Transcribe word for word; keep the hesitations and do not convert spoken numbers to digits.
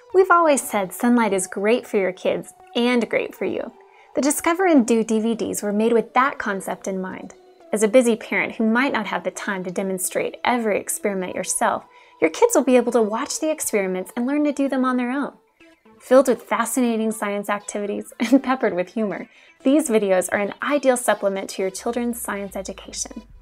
We've always said Sonlight is great for your kids and great for you. The Discover and Do D V Ds were made with that concept in mind. As a busy parent who might not have the time to demonstrate every experiment yourself, your kids will be able to watch the experiments and learn to do them on their own. Filled with fascinating science activities and peppered with humor, these videos are an ideal supplement to your children's science education.